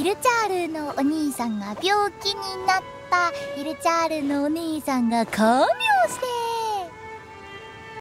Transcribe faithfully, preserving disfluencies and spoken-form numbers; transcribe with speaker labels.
Speaker 1: ヒルチャールのお兄さんが病気になった。ヒルチャールのお兄さんが金